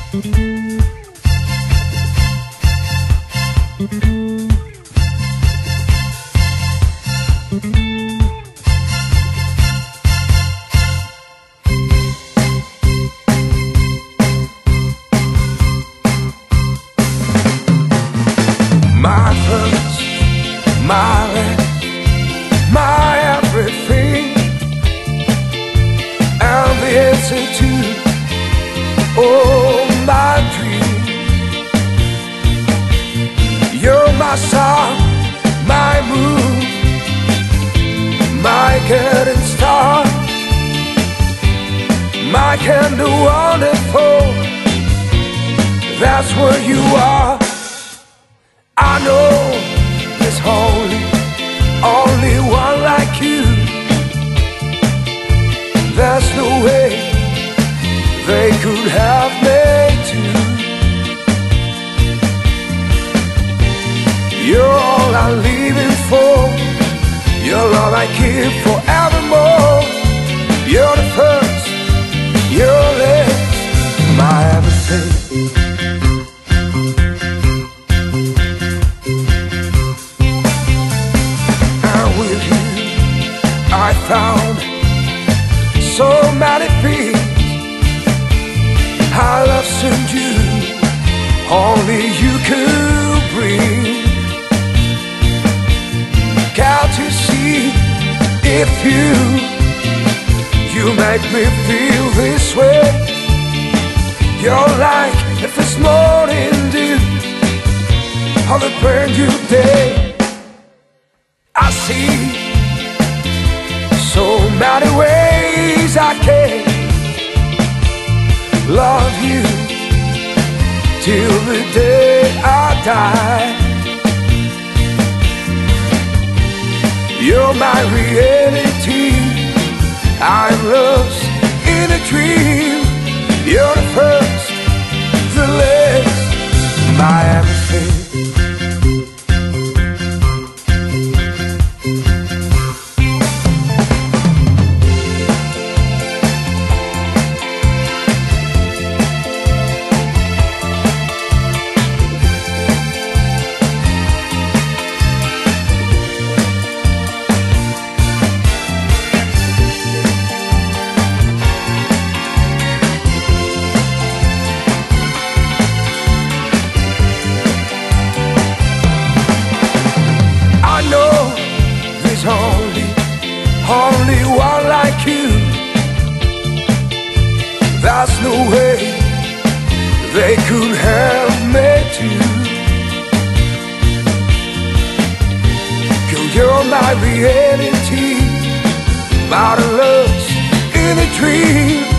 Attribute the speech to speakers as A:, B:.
A: My first, my last, my everything, and the answer to all my dreams. You're my sun, my moon, my guiding star, my kind of wonderful. That's where you are. I know there's only one like you. There's no way they could have made two. You're all I'm living for. Your love I keep forevermore. You're the first, you're last, my everything. I found so many things I love send you, only you could bring. Can't you see, if you make me feel this way. You're like if it's morning dew on a brand new day. I see so many ways I can love you till the day I die. You're my reality, I'm lost in a dream. You're the first, the last, my everything. Only one like you. There's no way they could have made you. 'Cause you're my reality, my love's in a dream.